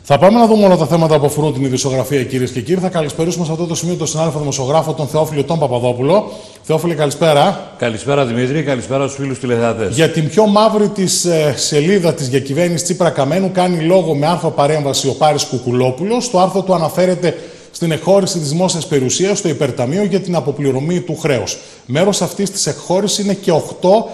Θα πάμε να δούμε όλα τα θέματα που αφορούν την ειδησιογραφία, κυρίες και κύριοι. Θα καλησπερίσουμε σε αυτό το σημείο τον συνάδελφο δημοσιογράφο, τον Θεόφιλο τον Παπαδόπουλο. Θεόφιλε, καλησπέρα. Καλησπέρα Δημήτρη, καλησπέρα στους φίλους τηλεθεατές. Για την πιο μαύρη της σελίδα της διακυβέρνησης Τσίπρα Καμένου κάνει λόγο με άρθρο παρέμβαση ο Πάρης Κουκουλόπουλος. Το άρθρο του αναφέρεται στην εκχώρηση της δημόσιας περιουσίας στο υπερταμείο για την αποπληρωμή του χρέους. Μέρος αυτής της εκχώρησης είναι και 8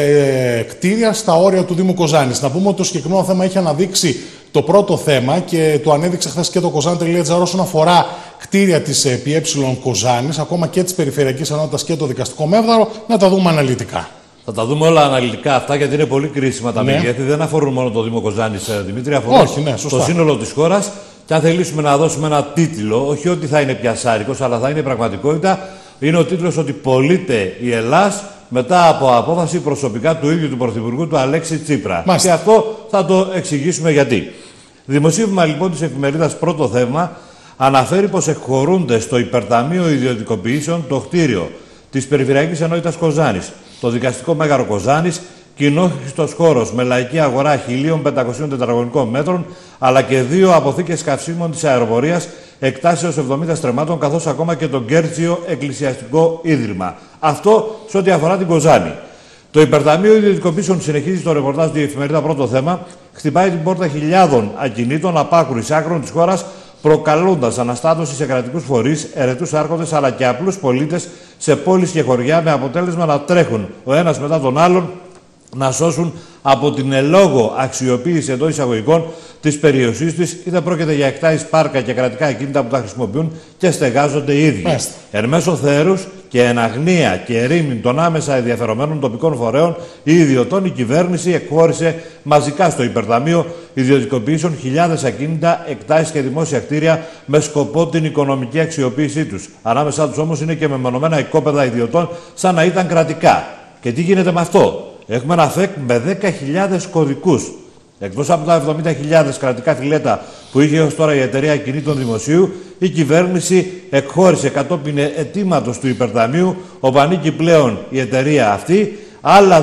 κτίρια στα όρια του Δήμου Κοζάνης. Να πούμε ότι το συγκεκριμένο θέμα έχει αναδείξει το πρώτο θέμα και το ανέδειξε χθες και το Kozani.gr όσον αφορά κτίρια της ΠΕ Κοζάνης, ακόμα και της Περιφερειακής Ενότητας και το Δικαστικό Μέγαρο. Να τα δούμε αναλυτικά. Θα τα δούμε όλα αναλυτικά αυτά, γιατί είναι πολύ κρίσιμα τα μεγέθη. Δεν αφορούν μόνο το Δήμο Κοζάνης, Δημήτρη, αφορούν το σύνολο της χώρας. Και αν θελήσουμε να δώσουμε ένα τίτλο, όχι ότι θα είναι πιασάρικος, αλλά θα είναι πραγματικότητα, είναι ο τίτλος ότι πωλείται η Ελλάς μετά από απόφαση προσωπικά του ίδιου του Πρωθυπουργού του Αλέξη Τσίπρα. Μάλιστα. Και αυτό θα το εξηγήσουμε γιατί. Δημοσίευμα λοιπόν της εφημερίδας Πρώτο Θέμα αναφέρει πως εκχωρούνται στο Υπερταμείο Ιδιωτικοποιήσεων το κτίριο της Περιφερειακής Ενότητας Κοζάνης, το Δικαστικό Μέγαρο Κοζάνης, κοινόχρηστος χώρος με λαϊκή αγορά 1.500 τετραγωνικών μέτρων, αλλά και 2 αποθήκες καυσίμων της αεροπορίας εκτάσεως 70 στρεμμάτων, καθώς ακόμα και το Γκέρτσιο Εκκλησιαστικό Ίδρυμα. Αυτό σε ό,τι αφορά την Κοζάνη. Το Υπερταμείο Ιδιωτικοποιήσεων, συνεχίζει το ρεπορτάζ του εφημερίδα Πρώτο Θέμα, χτυπάει την πόρτα χιλιάδων ακινήτων από άκρου άκρων της χώρας, προκαλώντας αναστάτωση σε κρατικούς φορείς, ερετούς άρχοντες αλλά και απλούς πολίτες σε πόλεις και χωριά, με αποτέλεσμα να τρέχουν ο ένας μετά τον άλλον να σώσουν από την ελόγω αξιοποίηση εντός εισαγωγικών της περιοχής της, είτε πρόκειται για εκτάσεις πάρκα και κρατικά ακίνητα που τα χρησιμοποιούν και στεγάζονται οι ίδιοι. Εν μέσω θέρους και εν αγνία και ερήμην των άμεσα ενδιαφερομένων τοπικών φορέων ή ιδιωτών, η κυβέρνηση εκχώρησε μαζικά στο Υπερταμείο Ιδιωτικοποιήσεων χιλιάδες ακίνητα, εκτάσεις και δημόσια κτίρια με σκοπό την οικονομική αξιοποίησή τους. Ανάμεσά τους όμως είναι και μεμονωμένα οικόπεδα ιδιωτών, σαν να ήταν κρατικά. Και τι γίνεται με αυτό? Έχουμε ένα ΦΕΚ με 10.000 κωδικούς. Εκτός από τα 70.000 κρατικά φιλέτα που είχε έως τώρα η εταιρεία ακινήτων δημοσίου, η κυβέρνηση εκχώρησε κατόπιν αιτήματος του Υπερταμείου, όπου ανήκει πλέον η εταιρεία αυτή, άλλα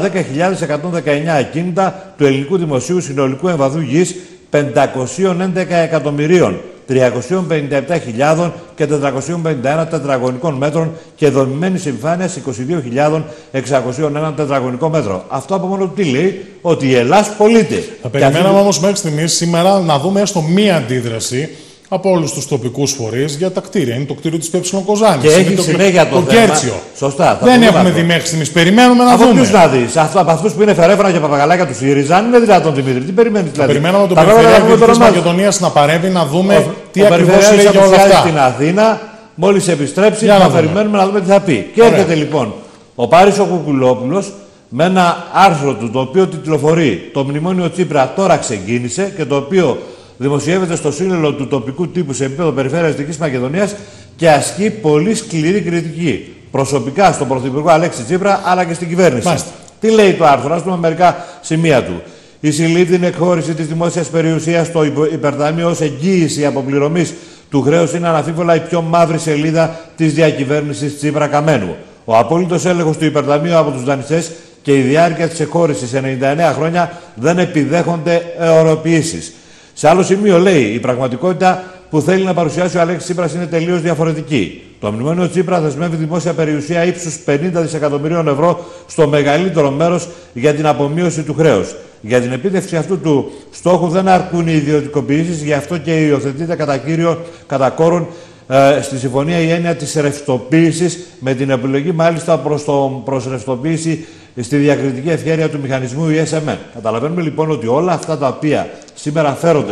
10.119 ακίνητα του ελληνικού δημοσίου συνολικού εμβαδού γης 511.357.451 τετραγωνικών μέτρων και δομημένης επιφάνειας 22.601 τετραγωνικό μέτρο. Αυτό από μόνο του τι λέει? Ότι η Ελλάς πωλείται. Θα περιμέναμε όμως μέχρι στιγμής σήμερα να δούμε έστω μία αντίδραση από όλους τους τοπικούς φορείς για τα κτίρια. Είναι το κτίριο της ΠΕ Κοζάνης. Και έχει συνέχεια το Γκέρτσιο. Σωστά. Δεν έχουμε δει μέχρι στιγμής. Περιμένουμε να δούμε. Ποιους να δεις? Από αυτούς που είναι φερέφανα και παπαγαλάκια του ΣΥΡΙΖΑ, αν είναι δυνατόν, Δημήτρη? Τι περιμένεις δηλαδή? Περιμέναμε τον Περιφερειάρχη της Μακεδονίας να παρέμβει, να δούμε τι ακριβώς λέει για όλα αυτά. Στην Αθήνα, μόλις επιστρέψει, θα περιμένουμε να δούμε τι θα πει. Και έρχεται λοιπόν ο Πάρης ο Κουκουλόπουλος με ένα άρθρο του, το οποίο τιτλοφορεί «Το μνημόνιο Τσίπρα τώρα ξεκίνησε» και το οποίο δημοσιεύεται στο σύνολο του τοπικού τύπου σε επίπεδο Περιφέρειας Δυτικής Μακεδονίας και ασκεί πολύ σκληρή κριτική προσωπικά στον Πρωθυπουργό Αλέξη Τσίπρα αλλά και στην κυβέρνηση. Μάλιστα. Τι λέει το άρθρο? Ας πούμε μερικά σημεία του. Η συλλήβδην εκχώρηση της δημόσιας περιουσίας στο Υπερταμείο ως εγγύηση αποπληρωμής του χρέους είναι αναμφίβολα η πιο μαύρη σελίδα της διακυβέρνησης Τσίπρα Καμένου. Ο απόλυτος έλεγχος του Υπερταμείου από τους δανειστές και η διάρκεια της εκχώρησης σε 99 χρόνια δεν επιδέχονται αιωροποιήσεις. Σε άλλο σημείο λέει: η πραγματικότητα που θέλει να παρουσιάσει ο Αλέξης Τσίπρας είναι τελείως διαφορετική. Το μνημόνιο Τσίπρα δεσμεύει δημόσια περιουσία ύψους 50 δισεκατομμυρίων ευρώ στο μεγαλύτερο μέρος για την απομείωση του χρέους. Για την επίτευξη αυτού του στόχου δεν αρκούν οι ιδιωτικοποιήσεις, γι' αυτό και υιοθετείται κατά κόρον στη συμφωνία η έννοια της ρευστοποίησης, με την επιλογή μάλιστα προς ρευστοποίηση στη διακριτική ευχέρεια του μηχανισμού ESMN. Καταλαβαίνουμε λοιπόν ότι όλα αυτά τα οποία σήμερα φέρονται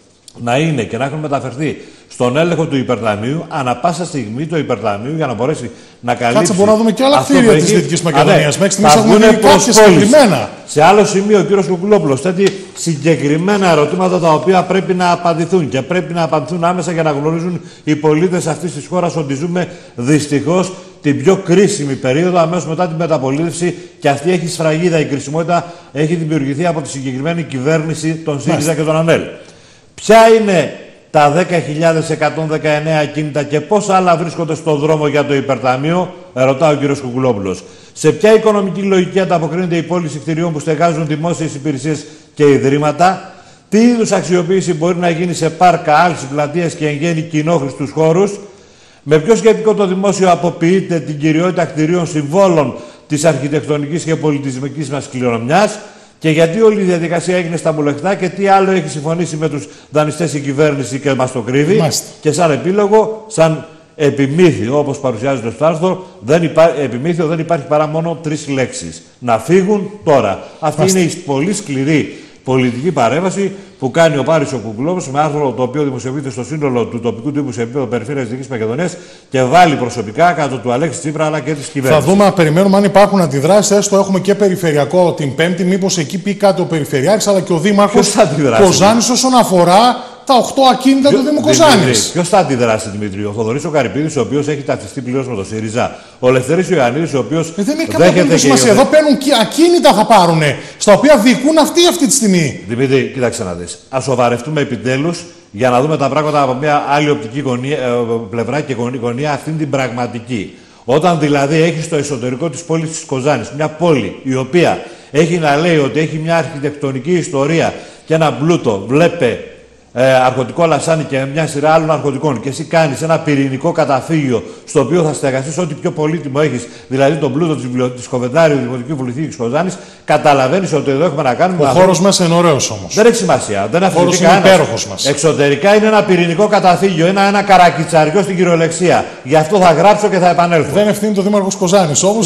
να είναι και να έχουν μεταφερθεί στον έλεγχο του Υπερταμείου, ανά πάσα στιγμή το Υπερταμείο για να μπορέσει να καλύψει. Κάτσε, μπορούμε να δούμε και άλλα κτίρια της Δυτικής Μακεδονίας. Μέχρι στιγμής έχουμε δει κάποια συγκεκριμένα. Σε άλλο σημείο, ο κ. Κουκουλόπουλος θέτει συγκεκριμένα ερωτήματα τα οποία πρέπει να απαντηθούν και πρέπει να απαντηθούν άμεσα για να γνωρίζουν οι πολίτες αυτής της χώρας ότι ζούμε δυστυχώς την πιο κρίσιμη περίοδο αμέσως μετά την μεταπολίτευση, και αυτή έχει σφραγίδα. Η κρισιμότητα έχει δημιουργηθεί από τη συγκεκριμένη κυβέρνηση των ΣΥΡΙΖΑ και των ΑΝΕΛ. Ποια είναι τα 10.119 ακίνητα και πόσα άλλα βρίσκονται στον δρόμο για το Υπερταμείο, ρωτά ο κ. Κουκουλόπουλος. Σε ποια οικονομική λογική ανταποκρίνεται η πώληση κτηριών που στεγάζουν δημόσιες υπηρεσίες και ιδρύματα? Τι είδους αξιοποίηση μπορεί να γίνει σε πάρκα, άλσεις, πλατείες και εν γέννη κοινόχρηστους χώρους. Με ποιο σχετικό το δημόσιο αποποιείται την κυριότητα κτηρίων συμβόλων της αρχιτεκτονικής και πολιτισμικής μας κληρονομιάς και γιατί όλη η διαδικασία έγινε στα μπουλεχτά και τι άλλο έχει συμφωνήσει με τους δανειστές η κυβέρνηση και μας το κρύβει. Μάλιστα. Και σαν επίλογο, σαν επιμήθειο, όπως παρουσιάζεται στο άρθρο, επιμήθειο δεν υπάρχει παρά μόνο 3 λέξεις. Να φύγουν τώρα. Αυτή είναι η πολύ σκληρή πολιτική παρέμβαση που κάνει ο Πάρης ο Κουκουλόπουλος με άρθρο το οποίο δημοσιοποιείται στο σύνολο του τοπικού τύπου σε επίπεδο Περιφέρειας Δυτικής Μακεδονίας και βάλει προσωπικά κάτω του Αλέξη Τσίπρα αλλά και της κυβέρνησης. Θα δούμε, να περιμένουμε αν υπάρχουν αντιδράσεις. Έστω έχουμε και περιφερειακό την Πέμπτη. Μήπως εκεί πει κάτι ο Περιφερειάρχης αλλά και ο Δήμαρχος Κοζάνης όσον αφορά τα 8 ακίνητα του Δήμου Κοζάνης. Ποιος θα αντιδράσει, Δημήτρη? Ο Θοδωρής ο Καρυπίδης, ο οποίος έχει ταυτιστεί πλήρως με το ΣΥΡΙΖΑ. Ο Λευθέρης ο Ιωαννίδης, ο οποίος. Δεν έχει καμία σημασία. Εδώ παίρνουν ακίνητα, θα πάρουν, στα οποία διοικούν αυτή τη στιγμή. Δημήτρη, κοίταξε να δεις. Ας σοβαρευτούμε επιτέλους για να δούμε τα πράγματα από μια άλλη οπτική πλευρά και γωνία, αυτήν την πραγματική. Όταν δηλαδή έχει στο εσωτερικό της πόλης της Κοζάνης μια πόλη η οποία έχει να λέει ότι έχει μια αρχιτεκτονική ιστορία και ένα πλούτο, βλέπε. Αρχοντικό λασάνι και μια σειρά άλλων αρχοντικών και εσύ κάνεις ένα πυρηνικό καταφύγιο στο οποίο θα στεγαστείς ό,τι πιο πολύτιμο έχεις, δηλαδή τον πλούτο της Κοβεντάριου Δημοτικού Πολυθήκης Κοζάνης, καταλαβαίνεις ότι εδώ έχουμε να κάνουμε. Ο χώρος μέσα είναι ωραίος όμως. Δεν έχει σημασία. Δεν αφήνει κανένας. Εξωτερικά είναι ένα πυρηνικό καταφύγιο, ένα καρακιτσαριό στην κυριολεξία. Γι' αυτό θα γράψω και θα επανέλθω. Δεν ευθύνει το Δήμαρχος Κοζάνης. Όμως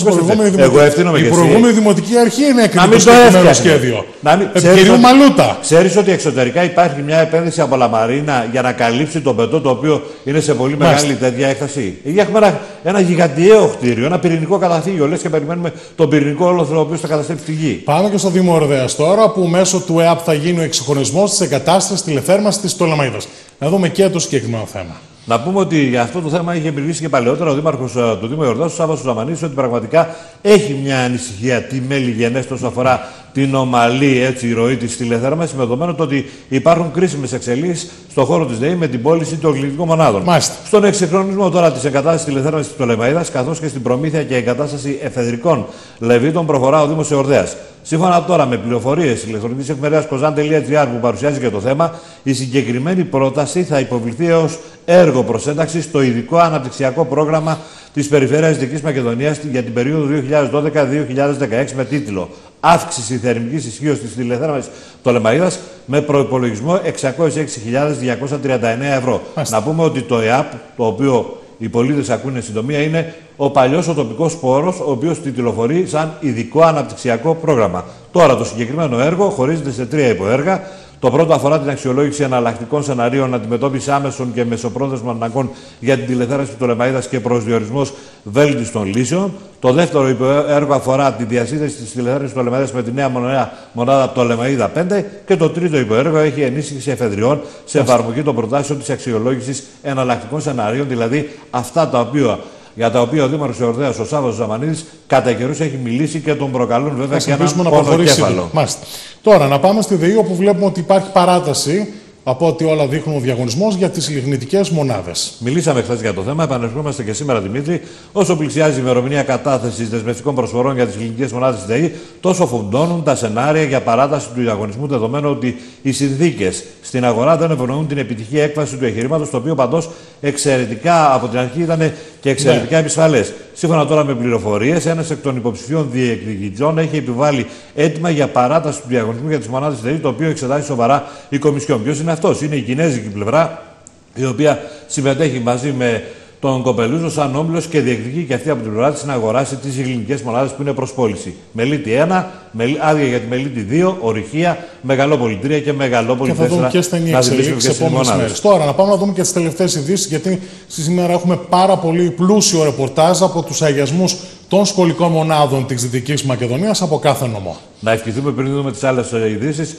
η προηγούμενη Δημοτική Αρχή είναι έκρινη το συγκεκριμένο σχέδιο. Κυρίου Μαλούτα. Ξέρεις ότι εξωτερικά υπάρχει μια επένδυση από Λαμαρίνα για να καλύψει το πετό το οποίο είναι σε πολύ μεγάλη τέτοια έκταση. Εκεί έχουμε ένα γιγαντιαίο κτίριο, ένα πυρηνικό καταφύγιο. Λες και περιμένουμε τον πυρηνικό όλοθρο ο οποίος θα καταστρέψει τη γη. Πάμε και στο Δήμο Ορδέας τώρα, που μέσω του ΕΑΠ θα γίνει ο εξυγχρονισμός της εγκατάστασης τηλεθέρμανσης της Πτολεμαΐδας. Να δούμε και το συγκεκριμένο θέμα. Να πούμε ότι για αυτό το θέμα είχε μιλήσει και παλαιότερα ο Δήμαρχος του Δήμου Ιορδάνου, ο Σάββας Ζαμανίδης, ότι πραγματικά έχει μια ανησυχία τι μέλη γενέστε όσον αφορά την ομαλή ροή της τηλεθέρμανσης, με δεδομένο το ότι υπάρχουν κρίσιμες εξελίξεις στον χώρο της ΔΕΗ με την πώληση των κλινικών μονάδων. Μάλιστα. Στον εξυγχρονισμό τώρα της εγκατάστασης τηλεθέρμανσης της Πτολεμαΐδας, καθώς και στην προμήθεια και εγκατάσταση εφεδρικών λεβίτων, προχωρά ο Δήμος Ιορδαίας. Σύμφωνα τώρα με πληροφορίες της ηλεκτρονικής εφημερίδας Kozan.gr που παρουσιάζει και το θέμα, η συγκεκριμένη πρόταση θα υποβληθεί ως έργο προς ένταξη στο ειδικό αναπτυξιακό πρόγραμμα της Περιφέρειας Δυτικής Μακεδονίας για την περίοδο 2012-2016 με τίτλο «Αύξηση θερμικής ισχύως της τηλεθέρμανσης Πτολεμαΐδας» με προϋπολογισμό 606.239 ευρώ. Να πούμε ότι το ΕΑΠ, το οποίο οι πολίτες ακούνε συντομία, είναι ο παλιός ο τοπικός πόρος, ο οποίος τιτλοφορεί σαν ειδικό αναπτυξιακό πρόγραμμα. Τώρα το συγκεκριμένο έργο χωρίζεται σε 3 υποέργα. Το πρώτο αφορά την αξιολόγηση εναλλακτικών σεναρίων αντιμετώπιση άμεσων και μεσοπρόθεσμων αναγκών για την τηλεθέρμανση του Πτολεμαΐδας και προσδιορισμός βέλτιστων λύσεων. Το δεύτερο έργο αφορά τη διασύνδεση της τηλεθέρμανσης του Πτολεμαΐδας με τη νέα μονάδα Πτολεμαΐδα 5. Και το τρίτο υποέργο έχει ενίσχυση εφεδριών σε εφαρμογή των προτάσεων της αξιολόγησης εναλλακτικών σεναρίων, δηλαδή αυτά για τα οποία ο Δήμαρχος Ιορδαίας, ο Σάββας Ζαμανίδης, κατά καιρούς έχει μιλήσει και τον προκαλούν βέβαια και έναν πονοκέφαλο. Τώρα, να πάμε στη ΔΕΗ, όπου βλέπουμε ότι υπάρχει παράταση, από ό,τι όλα δείχνουν, ο διαγωνισμός για τις λιγνητικές μονάδες. Μιλήσαμε χθες για το θέμα, επανερχόμαστε και σήμερα, Δημήτρη. Όσο πλησιάζει η ημερομηνία κατάθεσης δεσμευτικών προσφορών για τις λιγνητικές μονάδες της ΔΕΗ, τόσο φουντώνουν τα σενάρια για παράταση του διαγωνισμού, δεδομένου ότι οι συνθήκες στην αγορά δεν ευνοούν την επιτυχή έκβαση του εγχειρήματος, το οποίο παντός εξαιρετικά από την αρχή ήταν και εξαιρετικά επισφαλές. Σύμφωνα τώρα με πληροφορίες, ένας εκ των υποψηφίων διεκδικητών έχει επιβάλει αίτημα για παράταση του διαγωνισμού για τις μονάδες της ΔΕΗ, το οποίο εξετάζει σοβαρά η Κομισιόν. Ποιος είναι αυτός? Είναι η κινέζικη πλευρά, η οποία συμμετέχει μαζί με τον Κοπελούζο σαν όμιλος και διεκδικεί και αυτή από την πλευρά της να αγοράσει τις ελληνικές μονάδες που είναι προς πώληση. Μελίτη 1, άδεια για τη Μελίτη 2, Ορυχεία, Μεγαλόπολη 3 και Μεγαλόπολη 4. Και θα δούμε και στενή εξελίξη τις επόμενες μέρες. Τώρα, να πάμε να δούμε και τις τελευταίες ειδήσεις, γιατί σήμερα έχουμε πάρα πολύ πλούσιο ρεπορτάζ από τους αγιασμούς των σχολικών μονάδων της Δυτικής Μακεδονίας από κάθε νομό. Να ευχηθούμε πριν δούμε τις άλλες ειδήσεις.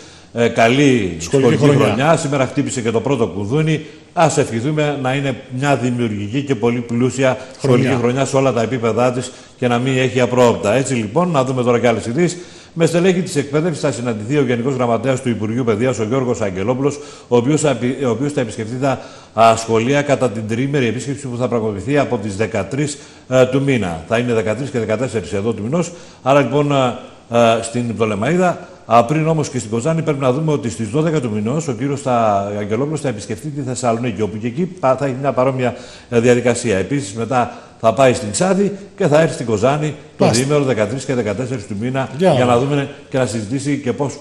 Καλή σχολική χρονιά. Σήμερα χτύπησε και το πρώτο κουδούνι. Ας ευχηθούμε να είναι μια δημιουργική και πολύ πλούσια σχολική χρονιά σε όλα τα επίπεδά της και να μην έχει απρόοπτα. Έτσι λοιπόν, να δούμε τώρα και άλλες ειδήσεις. Με στελέχη της εκπαίδευσης θα συναντηθεί ο Γενικός Γραμματέας του Υπουργείου Παιδείας, ο Γιώργος Αγγελόπουλος, ο οποίος θα επισκεφτεί τα σχολεία κατά την τριήμερη επίσκεψη που θα πραγματοποιηθεί από τις 13 του μήνα. Θα είναι 13 και 14 εδώ του μηνός. Άρα λοιπόν στην Πτολεμαΐδα. Πριν όμως και στην Κοζάνη, πρέπει να δούμε ότι στις 12 του μηνός ο κύριος Αγγελόπουλος θα επισκεφτεί τη Θεσσαλονίκη, όπου και εκεί θα έχει μια παρόμοια διαδικασία. Επίσης, μετά θα πάει στην Ξάδη και θα έρθει στην Κοζάνη το διήμερο 13 και 14 του μήνα για να δούμε και να συζητήσει και πώς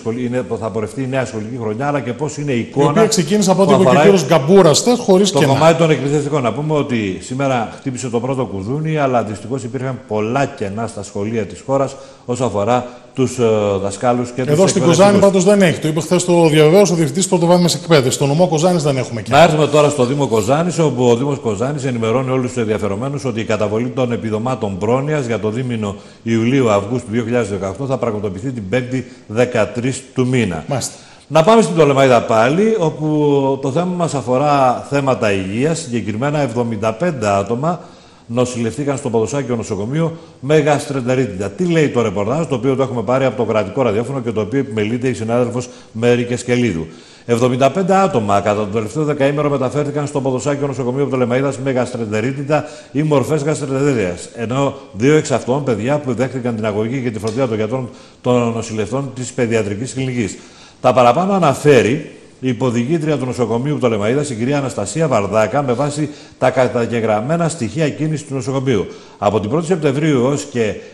θα πορευτεί η νέα σχολική χρονιά, αλλά και πώς είναι η εικόνα. Η οποία ξεκίνησε από ό,τι είπε και ο κύριος Γκαμπούρας, χωρίς το κομμάτι των εκπαιδευτικών. Να πούμε ότι σήμερα χτύπησε το πρώτο κουδούνι, αλλά δυστυχώς υπήρχαν πολλά κενά στα σχολεία της χώρας όσον αφορά τους δασκάλους και τους Εδώ στην Κοζάνη πάντως δεν έχει. Το είπε χθες το διαβεβαίωσε ο Διευθυντής Πρωτοβάθμιας Εκπαίδευσης. Στο νομό Κοζάνης δεν έχουμε και. Να έρθουμε τώρα στο Δήμο Κοζάνης, όπου ο Δήμος Κοζάνης ενημερώνει όλους τους ενδιαφερομένους ότι η καταβολή των επιδομάτων πρόνοιας για το δίμηνο Ιουλίου-Αυγούστου 2018 θα πραγματοποιηθεί την 5η 13 του μήνα. Μάλιστα. Να πάμε στην Πτολεμαΐδα πάλι, όπου το θέμα μας αφορά θέματα υγείας. Συγκεκριμένα 75 άτομα νοσηλευτήκαν στο Ποδοσάκιο νοσοκομείο με γαστρεντερίτιδα. Τι λέει το ρεπορτάζ, το οποίο το έχουμε πάρει από το κρατικό ραδιόφωνο και το οποίο επιμελείται η συνάδελφος Μέρη Κεσκελίδου. 75 άτομα κατά το τελευταίο δεκαήμερο μεταφέρθηκαν στο Ποδοσάκιο νοσοκομείο Πτολεμαΐδας με γαστρεντερίτιδα ή μορφές γαστρεντερίτιδας. Ενώ 2 εξ αυτών παιδιά που δέχτηκαν την αγωγή και τη φροντίδα των γιατρών των νοσηλευτών της παιδιατρικής κλινικής. Τα παραπάνω αναφέρει η υποδιοικήτρια του νοσοκομείου Πτολεμαΐδας, η κυρία Αναστασία Βαρδάκα, με βάση τα καταγεγραμμένα στοιχεία κίνησης του νοσοκομείου. Από την 1η Σεπτεμβρίου έως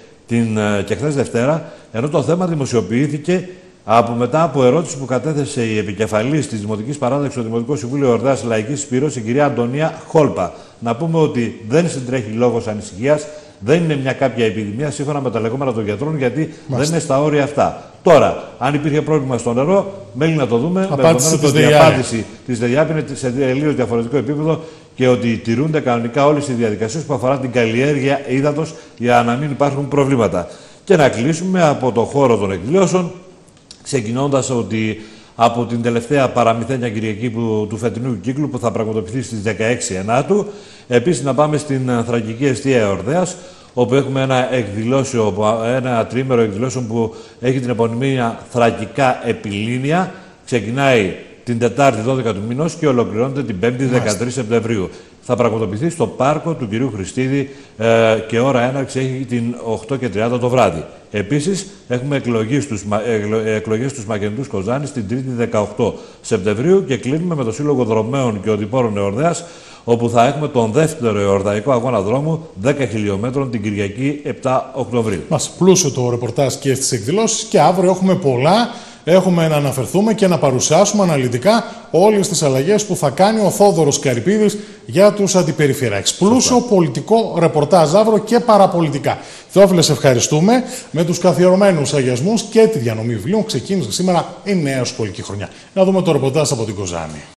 και χθες Δευτέρα, ενώ το θέμα δημοσιοποιήθηκε μετά από ερώτηση που κατέθεσε η επικεφαλής της Δημοτικής Παράταξης στο Δημοτικό Συμβούλιο Ορδέας Λαϊκής Σπύρος, η κυρία Αντωνία Χόλπα. Να πούμε ότι δεν συντρέχει λόγος ανησυχίας, δεν είναι μια κάποια επιδημία σύμφωνα με τα λεγόμενα των γιατρών, γιατί δεν είναι στα όρια αυτά. Τώρα, αν υπήρχε πρόβλημα στο νερό, μένει να το δούμε. Με δεδομένο ότι η απάντηση της ΔΕΙΑΠ είναι σε τελείως διαφορετικό επίπεδο και ότι τηρούνται κανονικά όλες οι διαδικασίες που αφορά την καλλιέργεια ύδατος για να μην υπάρχουν προβλήματα. Και να κλείσουμε από το χώρο των εκδηλώσεων, ξεκινώντας ότι από την τελευταία παραμυθένια Κυριακή του φετινού κύκλου που θα πραγματοποιηθεί στις 16 Ενάτου. Επίσης, να πάμε στην Θρακική Εστία Ορδέας, όπου έχουμε ένα τριήμερο εκδηλώσεων που έχει την επωνυμία Θρακικά Επιλήνια. Ξεκινάει την Τετάρτη 12 του μηνός και ολοκληρώνεται την 5η 13 Σεπτεμβρίου. Θα πραγματοποιηθεί στο πάρκο του κυρίου Χριστίδη και ώρα έναρξη έχει την 8:30 το βράδυ. Επίσης, έχουμε εκλογές στους Μακεδονούς Κοζάνης την 3η 18 Σεπτεμβρίου και κλείνουμε με το Σύλλογο Δρομέων και Οδηπόρων Εορδέας, όπου θα έχουμε τον δεύτερο εορδαϊκό αγώνα δρόμου 10 χιλιόμετρων την Κυριακή 7 Οκτωβρίου. Μας πλούσιο το ρεπορτάζ και στις εκδηλώσεις και αύριο έχουμε πολλά. Έχουμε να αναφερθούμε και να παρουσιάσουμε αναλυτικά όλες τις αλλαγές που θα κάνει ο Θόδωρος Καρυπίδης για τους αντιπεριφερειάρχες. Πλούσιο πολιτικό ρεπορτάζ αύριο και παραπολιτικά. Θεόφιλε, σε ευχαριστούμε. Με τους καθιερωμένους αγιασμούς και τη διανομή βιβλίων ξεκίνησε σήμερα η νέα σχολική χρονιά. Να δούμε το ρεπορτάζ από την Κοζάνη.